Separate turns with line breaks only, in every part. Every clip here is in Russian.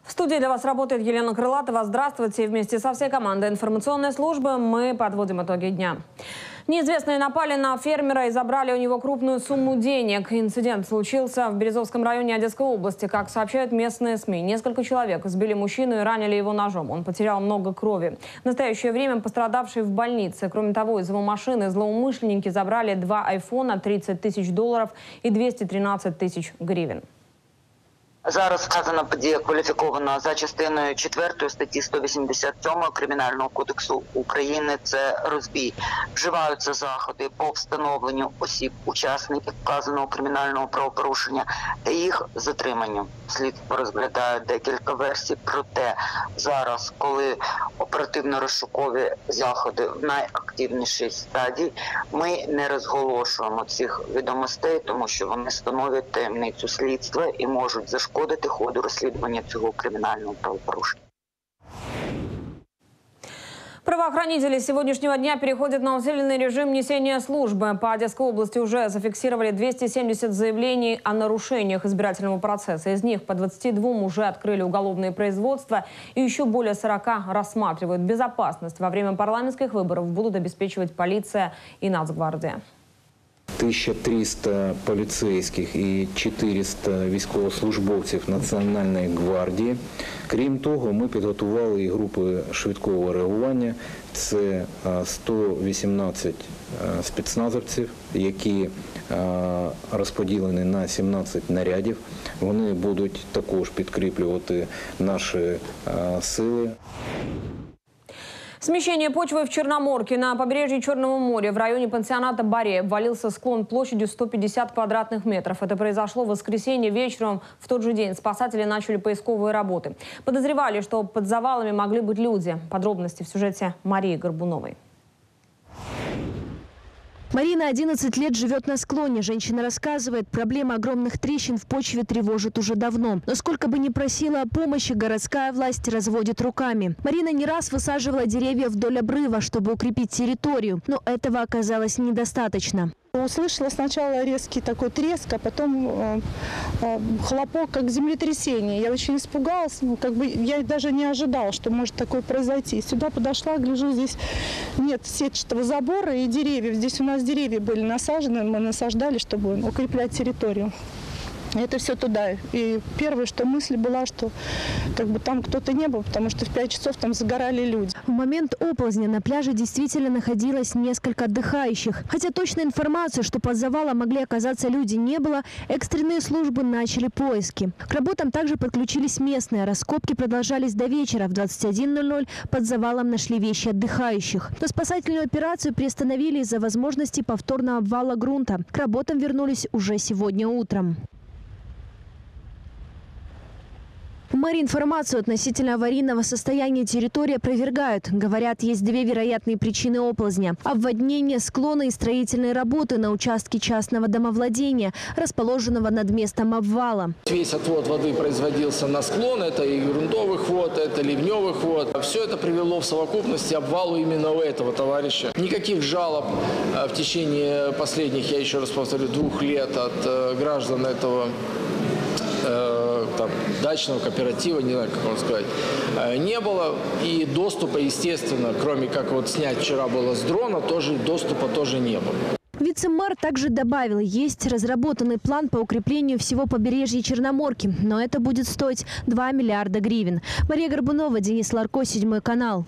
В студии для вас работает Елена Крылатова. Здравствуйте. Вместе со всей командой информационной службы мы подводим итоги дня. Неизвестные напали на фермера и забрали у него крупную сумму денег. Инцидент случился в Березовском районе Одесской области. Как сообщают местные СМИ, несколько человек избили мужчину и ранили его ножом. Он потерял много крови. В настоящее время пострадавший в больнице. Кроме того, из его машины злоумышленники забрали 2 айфона, 30 тысяч долларов и 213 тысяч гривен.
Зараз вказана подія кваліфікована за частиною 4 статті 187 Кримінального кодексу України. Це розбій. Вживаються заходи по встановленню осіб, учасників вказаного кримінального правопорушення та їх затриманню. Слідство розглядає декілька версій, проте зараз, коли оперативно-розшукові заходи в найактивнішій стадії, ми не розголошуємо цих відомостей, тому що вони становлять таємницю слідства і можуть зашкодити ходу розслідування цього кримінального правопорушення.
Правоохранители с сегодняшнего дня переходят на усиленный режим несения службы. По Одесской области уже зафиксировали 270 заявлений о нарушениях избирательного процесса. Из них по 22 уже открыли уголовные производства и еще более 40 рассматривают. Безопасность во время парламентских выборов будут обеспечивать полиция и Нацгвардия.
1300 поліцейських і 400 військовослужбовців Національної гвардії. Крім того, ми підготували і групи швидкого реагування. Це 118 спецназовців, які розподілені на 17 нарядів. Вони будуть також підкріплювати наші сили.
Смещение почвы в Черноморке. На побережье Черного моря в районе пансионата Баре обвалился склон площадью 150 квадратных метров. Это произошло в воскресенье вечером. В тот же день спасатели начали поисковые работы. Подозревали, что под завалами могли быть люди. Подробности в сюжете Марии Горбуновой.
Марина 11 лет живет на склоне. Женщина рассказывает, проблема огромных трещин в почве тревожит уже давно. Но сколько бы ни просила о помощи, городская власть разводит руками. Марина не раз высаживала деревья вдоль обрыва, чтобы укрепить территорию. Но этого оказалось недостаточно.
Услышала сначала резкий такой треск, а потом хлопок, как землетрясение. Я очень испугалась, я даже не ожидала, что может такое произойти. Сюда подошла, гляжу, здесь нет сетчатого забора и деревьев. Здесь у нас деревья были насажены, мы насаждали, чтобы укреплять территорию. Это все туда. И первое, что мысль была, что там кто-то не был, потому что в 5 часов там загорали люди.
В момент оползня на пляже действительно находилось несколько отдыхающих. Хотя точной информации, что под завалом могли оказаться люди, не было, экстренные службы начали поиски. К работам также подключились местные. Раскопки продолжались до вечера. В 21:00 под завалом нашли вещи отдыхающих. Но спасательную операцию приостановили из-за возможности повторного обвала грунта. К работам вернулись уже сегодня утром. У мэри информацию относительно аварийного состояния территории опровергают. Говорят, есть 2 вероятные причины оползня. Обводнение склона и строительные работы на участке частного домовладения, расположенного над местом обвала.
Весь отвод воды производился на склон. Это и грунтовых вод, это ливневых вод. Все это привело в совокупности обвалу именно у этого товарища. Никаких жалоб в течение последних, я еще раз повторю, 2 лет от граждан этого дачного кооператива, не знаю, как вам сказать, не было. И доступа, естественно, кроме как снять вчера было с дрона, доступа тоже не было.
Вице-мэр также добавил, есть разработанный план по укреплению всего побережья Черноморки. Но это будет стоить 2 миллиарда гривен. Мария Горбунова, Денис Ларко, 7 канал.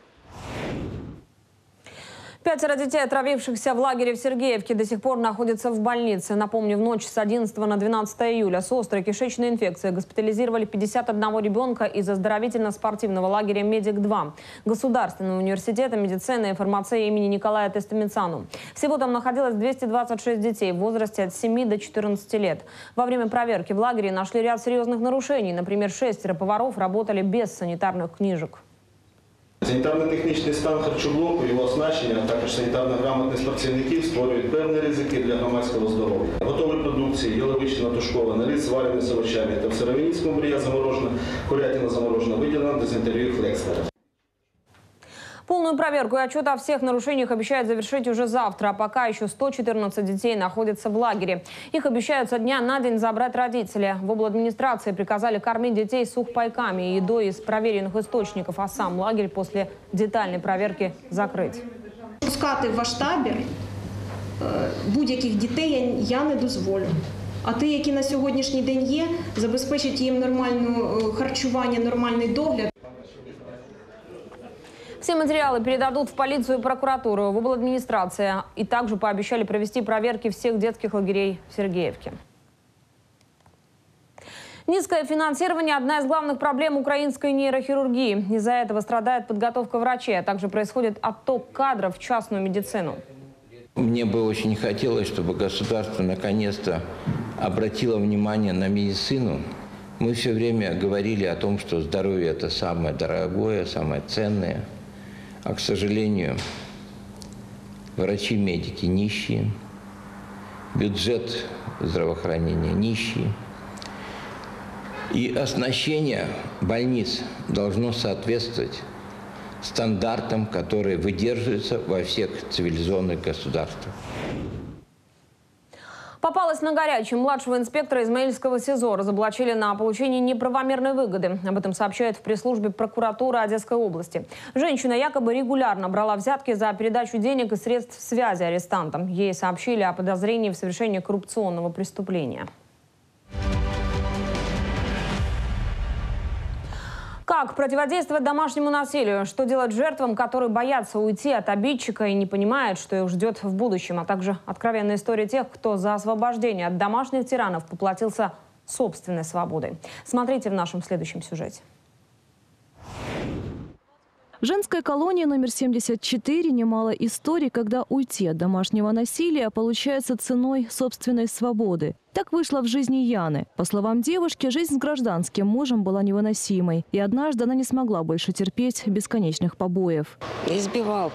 5 детей, отравившихся в лагере в Сергеевке, до сих пор находятся в больнице. Напомню, в ночь с 11 на 12 июля с острой кишечной инфекцией госпитализировали 51 ребенка из оздоровительно-спортивного лагеря «Медик-2» Государственного университета медицины и фармации имени Николая Тестамицану. Всего там находилось 226 детей в возрасте от 7 до 14 лет. Во время проверки в лагере нашли ряд серьезных нарушений. Например, 6 поваров работали без санитарных книжек.
Санітарно-технічний стан харчоблоку, його оснащення, а також санітарно-грамотність працівників створюють певні ризики для громадського здоров'я. Готові продукції, яловичина тушкована, рис зварений з овочами та в сировинському брія заморожена, курятина заморожена, виділена дизентерію Флекснера.
Полную проверку и отчет о всех нарушениях обещают завершить уже завтра. А пока еще 114 детей находятся в лагере. Их обещают со дня на день забрать родители. В обладминистрации приказали кормить детей сухпайками и едой из проверенных источников. А сам лагерь после детальной проверки закрыть.
Пускати в ваш табір будь-яких дітей я не дозволю. А ті, які на сьогоднішній день є, забезпечить їм нормальне харчування, нормальний догляд.
Все материалы передадут в полицию и прокуратуру, в обладминистрации. И также пообещали провести проверки всех детских лагерей в Сергеевке. Низкое финансирование – одна из главных проблем украинской нейрохирургии. Из-за этого страдает подготовка врачей, а также происходит отток кадров в частную медицину.
Мне бы очень хотелось, чтобы государство наконец-то обратило внимание на медицину. Мы все время говорили о том, что здоровье – это самое дорогое, самое ценное. А, к сожалению, врачи-медики нищие, бюджет здравоохранения нищий. И оснащение больниц должно соответствовать стандартам, которые выдерживаются во всех цивилизованных государствах.
Попалась на горячем. Младшего инспектора Измаильского СИЗО разоблачили на получении неправомерной выгоды. Об этом сообщают в пресс-службе прокуратуры Одесской области. Женщина якобы регулярно брала взятки за передачу денег и средств связи арестантам. Ей сообщили о подозрении в совершении коррупционного преступления. Как противодействовать домашнему насилию? Что делать жертвам, которые боятся уйти от обидчика и не понимают, что их ждет в будущем? А также откровенная история тех, кто за освобождение от домашних тиранов поплатился собственной свободой. Смотрите в нашем следующем сюжете.
В женской колонии номер 74 немало историй, когда уйти от домашнего насилия получается ценой собственной свободы. Так вышло в жизни Яны. По словам девушки, жизнь с гражданским мужем была невыносимой. И однажды она не смогла больше терпеть бесконечных побоев.
Избивал,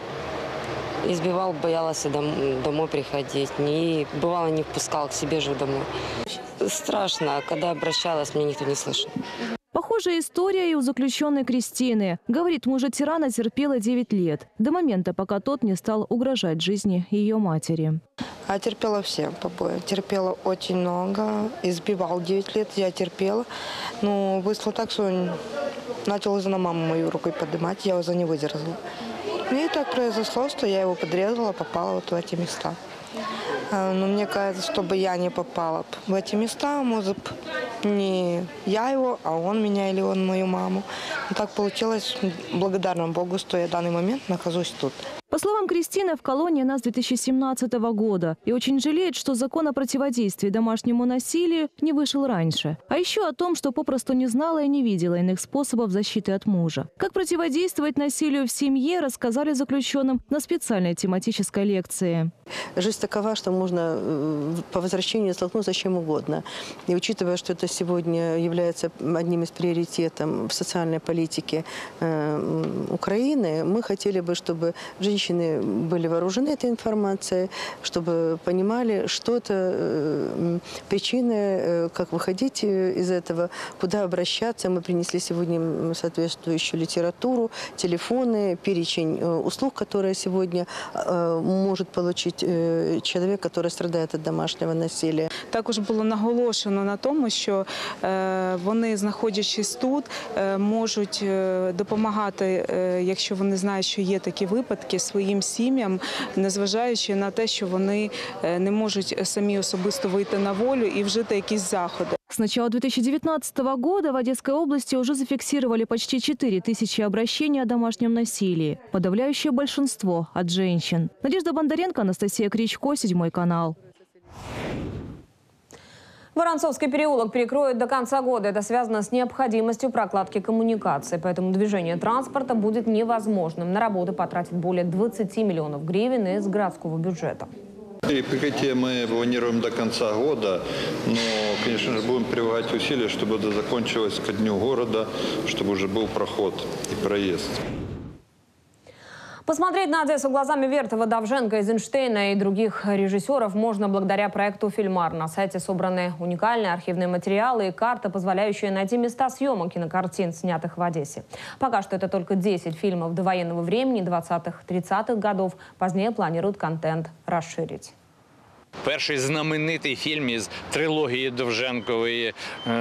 боялась домой приходить. Бывало, не впускал к себе же домой. Страшно, когда обращалась, меня никто не слышал.
Похожая история и у заключенной Кристины. Говорит, мужа-тирана терпела 9 лет. До момента, пока тот не стал угрожать жизни ее матери.
Я терпела все побои. Терпела очень много. Избивал 9 лет, я терпела. Но вышло так, что он начал на маму мою рукой поднимать. Я уже не выдержала. И так произошло, что я его подрезала, попала вот в эти места. Но мне кажется, чтобы я не попала в эти места, может, не я его, а он меня или он мою маму. Но так получилось, благодарна Богу, что я в данный момент нахожусь тут.
По словам Кристины, в колонии она с 2017 года и очень жалеет, что закон о противодействии домашнему насилию не вышел раньше. А еще о том, что попросту не знала и не видела иных способов защиты от мужа. Как противодействовать насилию в семье, рассказали заключенным на специальной тематической лекции.
Жизнь такова, что можно по возвращению столкнуться с чем угодно. И учитывая, что это сегодня является одним из приоритетов в социальной политике Украины, мы хотели бы, чтобы женщины были вооружены этой информацией, чтобы понимали, что это причины, как выходить из этого, куда обращаться. Мы принесли сегодня соответствующую литературу, телефоны, перечень услуг, которые сегодня может получить чоловік, який страдає від домашнього насилля.
Також було наголошено на тому, що вони, знаходячись тут, можуть допомагати, якщо вони знають, що є такі випадки, своїм сім'ям, незважаючи на те, що вони не можуть самі особисто вийти на волю і вжити якісь заходи.
С начала 2019 года в Одесской области уже зафиксировали почти 4000 обращений о домашнем насилии. Подавляющее большинство от женщин. Надежда Бондаренко, Анастасия Кричко, 7 канал.
Воронцовский переулок перекроют до конца года. Это связано с необходимостью прокладки коммуникаций. Поэтому движение транспорта будет невозможным. На работы потратят более 20 миллионов гривен из городского бюджета.
Перекрытие мы планируем до конца года, но, конечно же, будем прилагать усилия, чтобы это закончилось ко дню города, чтобы уже был проход и проезд.
Посмотреть на Одессу глазами Вертова, Довженко, Эйзенштейна и других режиссеров можно благодаря проекту «Фильмар». На сайте собраны уникальные архивные материалы и карта, позволяющая найти места съемок кинокартин, снятых в Одессе. Пока что это только 10 фильмов довоенного времени, 20-30-х годов. Позднее планируют контент расширить.
Перший знаменитий фільм із трилогії Довженкової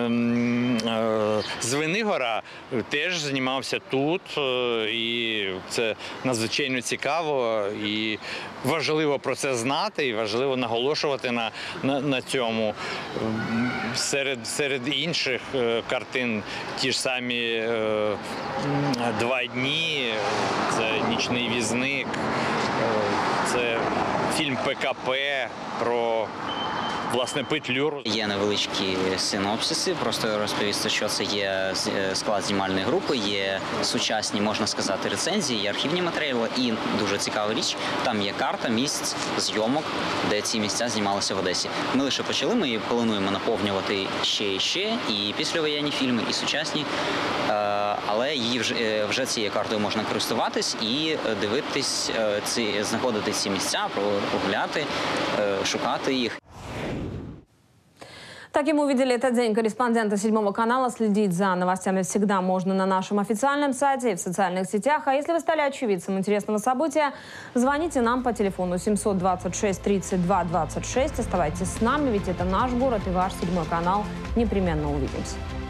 «Звенигора» теж знімався тут, і це надзвичайно цікаво, і важливо про це знати, і важливо наголошувати на цьому. Серед інших картин ті ж самі «Два дні», це «Нічний візник», це фільм «ПКП» про, власне, Петлюру.
Є невеличкі синопсиси, просто розповісти, що це є склад знімальної групи, є сучасні, можна сказати, рецензії, є архівні матеріали і дуже цікава річ, там є карта місць зйомок, де ці місця знімалися в Одесі. Ми лише почали, ми плануємо наповнювати ще і ще, і післявоєнні фільми, і сучасні, але її вже цією картою можна користуватись і дивитись, знаходити ці місця, прогуляти, шукати їх.
Таким увидели этот день корреспонденты 7 канала. Следить за новостями всегда можно на нашем официальном сайте и в социальных сетях. А если вы стали очевидцем интересного события, звоните нам по телефону 726 32 26. Оставайтесь с нами, ведь это наш город и ваш 7 канал. Непременно увидимся.